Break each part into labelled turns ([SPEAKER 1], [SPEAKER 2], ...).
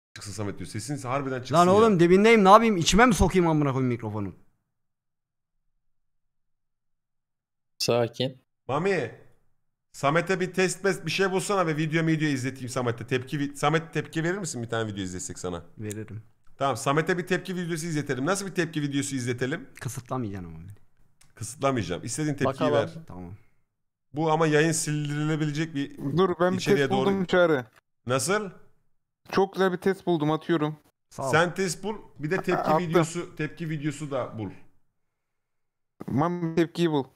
[SPEAKER 1] Çıksın Samet diyor. Sesin harbiden çıksın
[SPEAKER 2] Lan
[SPEAKER 1] ya.
[SPEAKER 2] oğlum dibindeyim, ne yapayım, içime mi sokayım amına koyayım mikrofonu?
[SPEAKER 3] Sakin.
[SPEAKER 1] Mami. Samet'e bir test bir şey bulsana ve video izleteyim Samet'e. Samet tepki verir misin bir tane video izletsek sana?
[SPEAKER 2] Veririm.
[SPEAKER 1] Tamam, Samet'e bir tepki videosu izletelim. Nasıl bir tepki videosu izletelim?
[SPEAKER 2] Kısıtlamayacaksın ama beni.
[SPEAKER 1] Kısıtlamayacağım. İstediğin tepkiyi
[SPEAKER 3] Bakalım.
[SPEAKER 1] ver.
[SPEAKER 2] Tamam.
[SPEAKER 1] Bu ama yayın sildirilebilecek bir
[SPEAKER 4] Dur ben bir
[SPEAKER 1] içeriye
[SPEAKER 4] test buldum
[SPEAKER 1] doğru.
[SPEAKER 4] Çağrı.
[SPEAKER 1] Nasıl?
[SPEAKER 4] Çok güzel bir test buldum, atıyorum.
[SPEAKER 2] Sağ ol.
[SPEAKER 1] Sen test bul. Bir de
[SPEAKER 4] Attım.
[SPEAKER 1] tepki videosu da bul.
[SPEAKER 4] Aman tepkiyi bul.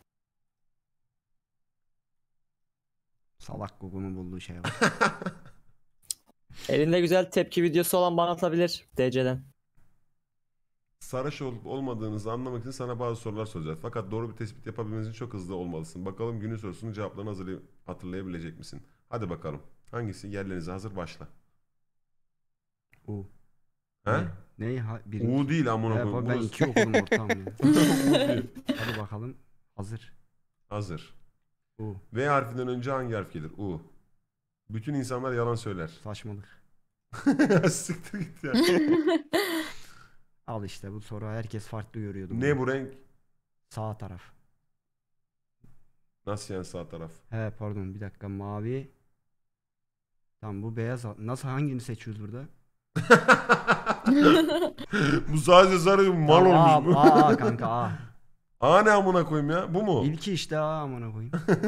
[SPEAKER 2] Salak Google'un bulduğu şey var.
[SPEAKER 3] Elinde güzel tepki videosu olan bana atabilir DC'den.
[SPEAKER 1] Sarhoş olup olmadığınızı anlamak için sana bazı sorular soracağız. Fakat doğru bir tespit yapabilmeniz için çok hızlı olmalısın. Bakalım günün sorusunun cevaplarını hatırlayabilecek misin? Hadi bakalım. Hangisi? Yerlerinize hazır, başla.
[SPEAKER 2] U.
[SPEAKER 1] He?
[SPEAKER 2] Ne?
[SPEAKER 1] U değil amına
[SPEAKER 2] Evet,
[SPEAKER 1] koyayım.
[SPEAKER 2] ben
[SPEAKER 1] Burası-
[SPEAKER 2] 2 okudum ortam ya.
[SPEAKER 1] U değil.
[SPEAKER 2] Hadi bakalım. Hazır.
[SPEAKER 1] Hazır.
[SPEAKER 2] U.
[SPEAKER 1] V harfinden önce hangi harf gelir? U. Bütün insanlar yalan söyler.
[SPEAKER 2] Saçmalık.
[SPEAKER 1] Siktir git ya.
[SPEAKER 2] Al işte, bu soru herkes farklı görüyordu.
[SPEAKER 1] Ne bu renk?
[SPEAKER 2] Sağ taraf.
[SPEAKER 1] Nasıl yani sağ taraf?
[SPEAKER 2] He pardon, bir dakika, mavi. Tamam, bu beyaz. Nasıl, hangini seçiyoruz burada?
[SPEAKER 1] Bu sadece sarı mal
[SPEAKER 2] Tamam,
[SPEAKER 1] olmuş bu.
[SPEAKER 2] A kanka A.
[SPEAKER 1] A ne amına koyayım ya? Bu mu?
[SPEAKER 2] İlki işte A amına koyayım.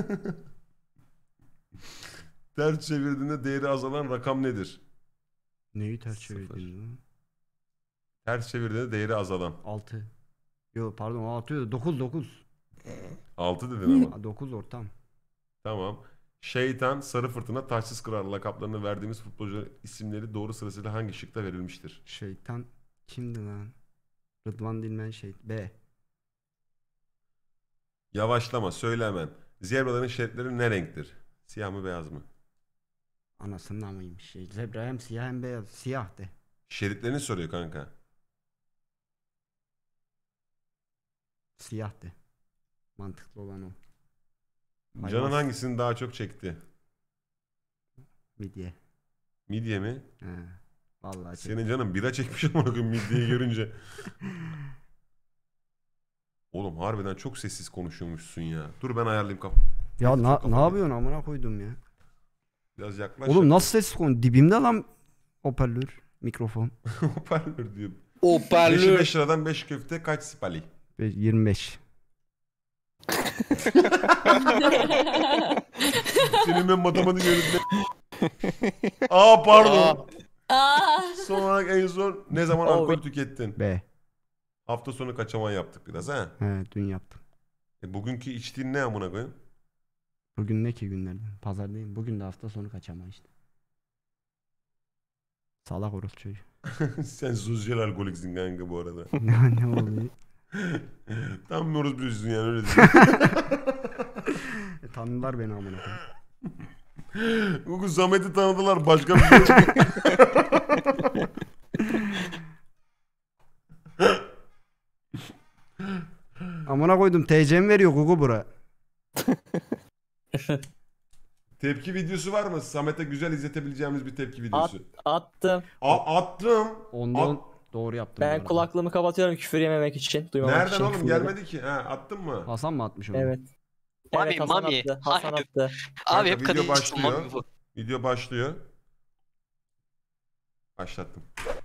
[SPEAKER 1] Ters çevirdiğinde değeri azalan rakam nedir?
[SPEAKER 2] Neyi ters
[SPEAKER 1] Sıfır.
[SPEAKER 2] çevirdin lan?
[SPEAKER 1] Ters çevirdiğinde değeri azalan.
[SPEAKER 2] 6. Yo pardon, 6 9.
[SPEAKER 1] 6 dedin ama.
[SPEAKER 2] 9 ortam.
[SPEAKER 1] Tamam. Şeytan, Sarı Fırtına, Taçsız Kral lakaplarını verdiğimiz futbolcuların isimleri doğru sırasıyla hangi şıkta verilmiştir?
[SPEAKER 2] Şeytan kimdi lan? Rıdvan Dilmen B.
[SPEAKER 1] Yavaşlama, söyle hemen. Zebraların şeritleri ne renktir? Siyah mı beyaz mı?
[SPEAKER 2] Anasının amıymış şey. Zebra hem siyah hem beyaz. Siyah de.
[SPEAKER 1] Şeritlerini soruyor kanka.
[SPEAKER 2] Siyah de. Mantıklı olan o.
[SPEAKER 1] Canın hangisini daha çok çekti?
[SPEAKER 2] Midye.
[SPEAKER 1] Midye mi?
[SPEAKER 2] He. Vallahi
[SPEAKER 1] Senin canın bira çekmiş ama bugün midyeyi görünce. Oğlum harbiden çok sessiz konuşuyormuşsun ya. Dur ben ayarlayayım
[SPEAKER 2] Ya ne
[SPEAKER 1] kafayı.
[SPEAKER 2] yapıyorsun amına koydum ya.
[SPEAKER 1] Biraz yaklaş.
[SPEAKER 2] Oğlum nasıl ses konu? Dibimde lan hoparlör, mikrofon.
[SPEAKER 1] Hoparlör diyor. 5'i
[SPEAKER 3] Hoparlör.
[SPEAKER 1] 5 liradan 5 köfte kaç sipali?
[SPEAKER 2] 25.
[SPEAKER 1] Senin ben matematik öğretmenim. Aa pardon.
[SPEAKER 5] Aa.
[SPEAKER 1] Son olarak en son ne zaman
[SPEAKER 3] Oh,
[SPEAKER 1] alkol tükettin?
[SPEAKER 2] B.
[SPEAKER 1] Hafta sonu kaçaman yaptık biraz ha.
[SPEAKER 2] He, dün yaptım.
[SPEAKER 1] Bugünkü içtiğin ne amına koyayım?
[SPEAKER 2] Bugün ne ki günlerden? Pazar değil mi? Bugün de hafta sonu kaçama işte. Salak orospu çocuğu.
[SPEAKER 1] Sen sosyal alkoliksin kanka bu arada.
[SPEAKER 2] Ne oluyor?
[SPEAKER 1] Tam bir orospu çocuğusun yani öyle diyeyim.
[SPEAKER 2] Tanıdılar beni amına koyayım.
[SPEAKER 1] Bugün Samet'i tanıdılar başka bir şey yok.
[SPEAKER 2] Amına koydum, TC'mi veriyor Google bura.
[SPEAKER 1] Tepki videosu var mı? Samet'e güzel izletebileceğimiz bir tepki videosu.
[SPEAKER 3] Attım.
[SPEAKER 1] Attım.
[SPEAKER 2] Ondan doğru yaptım. bu
[SPEAKER 3] Ben
[SPEAKER 2] arada.
[SPEAKER 3] kulaklığımı kapatıyorum küfür yememek için. Duymamak
[SPEAKER 1] Nereden
[SPEAKER 3] için
[SPEAKER 1] oğlum
[SPEAKER 3] küfürleri.
[SPEAKER 1] gelmedi ki? Ha attın mı?
[SPEAKER 2] Hasan mı atmış onu?
[SPEAKER 3] Evet.
[SPEAKER 6] Mami,
[SPEAKER 3] Evet, Hasan
[SPEAKER 6] Mami.
[SPEAKER 3] attı. Hasan
[SPEAKER 6] Hayır.
[SPEAKER 3] attı.
[SPEAKER 6] Abi
[SPEAKER 1] Kanka,
[SPEAKER 6] hep
[SPEAKER 1] video
[SPEAKER 6] kadın
[SPEAKER 1] başlıyor.
[SPEAKER 6] Mami bu.
[SPEAKER 1] Video başlıyor. Başlattım.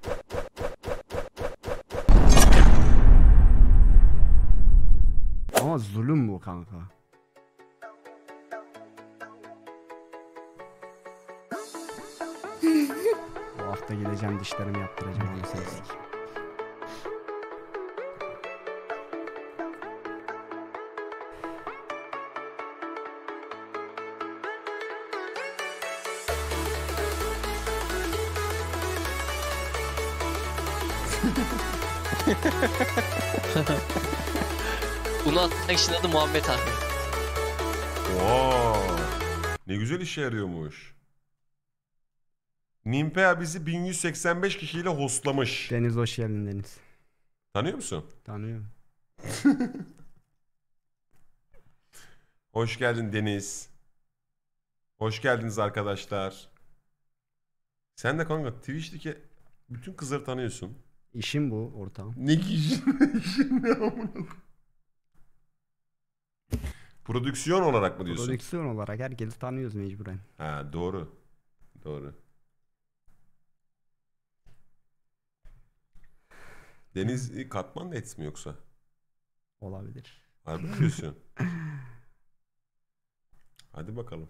[SPEAKER 2] Ama zulüm bu kanka. Bu hafta gideceğim, dişlerimi yaptıracağım anasını sikeyim.
[SPEAKER 6] Bunu atmak kişinin adı Muhammed abi.
[SPEAKER 1] Oo. Ne güzel işe yarıyormuş. Nimpea bizi 1185 kişiyle hostlamış.
[SPEAKER 2] Deniz hoş geldin Deniz.
[SPEAKER 1] Tanıyor musun?
[SPEAKER 2] Tanıyorum.
[SPEAKER 1] Hoş geldin Deniz. Hoş geldiniz arkadaşlar. Sen de kanka Twitch'teki Bütün kızları tanıyorsun.
[SPEAKER 2] İşim bu ortağım.
[SPEAKER 1] Ne işin ne amına koyayım? Prodüksiyon olarak mı diyorsun?
[SPEAKER 2] Prodüksiyon olarak herkesi tanıyoruz mecburen.
[SPEAKER 1] Ha doğru. Doğru. Deniz Katman Nets mi yoksa?
[SPEAKER 2] Olabilir.
[SPEAKER 1] Harbi mi diyorsun? Hadi bakalım.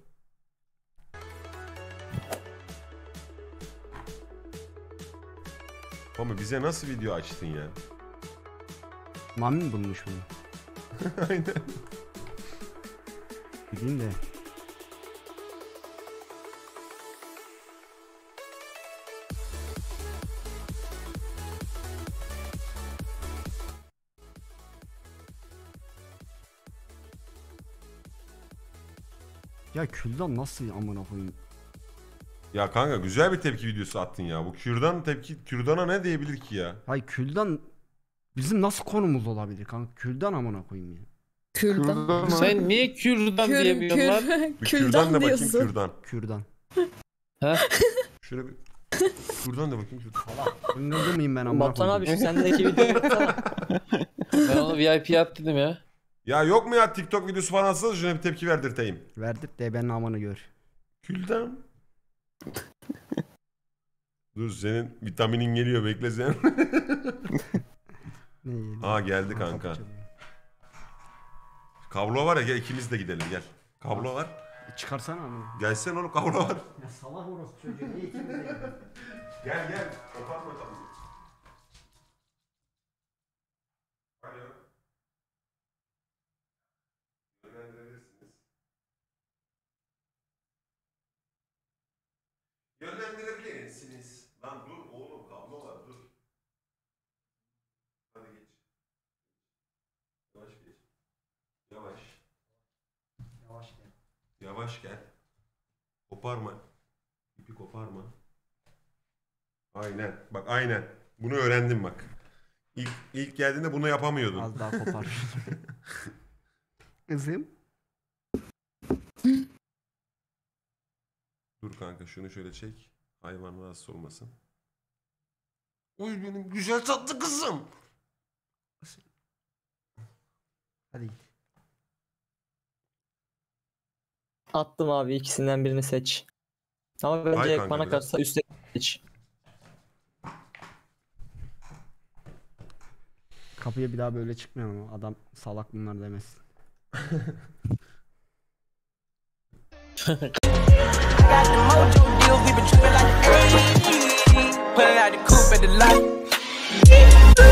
[SPEAKER 1] Ama bize nasıl video açtın ya?
[SPEAKER 2] Mami mi bulmuş bunu?
[SPEAKER 1] Aynen.
[SPEAKER 2] Gideyim de. Ya Küldan nasıl amına koyayım?
[SPEAKER 1] Ya kanka güzel bir tepki videosu attın ya. Bu Kürdan tepki Kürdan'a ne diyebilir ki ya?
[SPEAKER 2] Hay Küldan bizim nasıl konumuz olabilir kanka? Küldan amına koyayım ya.
[SPEAKER 5] Kürdan.
[SPEAKER 4] Kürdan mı?
[SPEAKER 7] Sen niye Kürdan diyemiyorsun lan?
[SPEAKER 1] Bir Kürdan de bakayım
[SPEAKER 5] diyorsun.
[SPEAKER 1] Kürdan.
[SPEAKER 2] Kürdan.
[SPEAKER 1] Şöyle bir Kürdan de bakayım Kürdan.
[SPEAKER 2] Ünlü miyim ben amına
[SPEAKER 3] Batuhan
[SPEAKER 2] koyayım?
[SPEAKER 3] abi şu sendeki videoyu baksana.
[SPEAKER 7] Ben onu VIP at dedim ya.
[SPEAKER 1] Ya yok mu ya TikTok videosu falan atsanız şuna bir tepki verdirteyim.
[SPEAKER 2] Verdir de benim amını gör.
[SPEAKER 1] Kürdan. Dur senin vitaminin geliyor bekle sen.
[SPEAKER 2] Ne yiyelim?
[SPEAKER 1] Aa geldi kanka.
[SPEAKER 2] Kapı çalıyor.
[SPEAKER 1] Kablo var ya gel ikimiz de gidelim gel. Kablo var.
[SPEAKER 2] Çıkarsana amına.
[SPEAKER 1] Gelsen oğlum kablo var.
[SPEAKER 2] Ya salak orospu çocuğu. Niye ikimiz de gidiyoruz?
[SPEAKER 1] Gel gel. Koparma kabloyu. Alo. Yönlendirebilirsiniz. Yönlendirebilirsiniz. Lan dur oğlum kablo var dur. Hadi geç. Yavaş geç. Yavaş.
[SPEAKER 2] Yavaş gel.
[SPEAKER 1] Yavaş gel. Koparma. İpi koparma. Aynen. Bak aynen. Bunu öğrendim bak. İlk geldiğinde bunu yapamıyordun.
[SPEAKER 2] Az daha kopar. Kızım.
[SPEAKER 1] Dur kanka şunu şöyle çek. Hayvan rahatsız olmasın. Oy benim güzel tatlı kızım.
[SPEAKER 2] Hadi git.
[SPEAKER 3] Attım abi ikisinden birini seç. Ama bence
[SPEAKER 1] Ay kanka
[SPEAKER 3] bana
[SPEAKER 1] biraz.
[SPEAKER 3] kalırsa üstte seç.
[SPEAKER 2] Kapıya bir daha böyle çıkmıyor ama adam salak bunlar demez.
[SPEAKER 8] Got the mojo deal, we been trippin' like ayy. Pulling out the coupe at the lot.